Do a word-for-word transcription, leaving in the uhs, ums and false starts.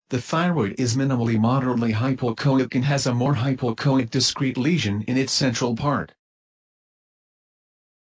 The thyroid is minimally moderately hypoechoic and has a more hypoechoic discrete lesion in its central part.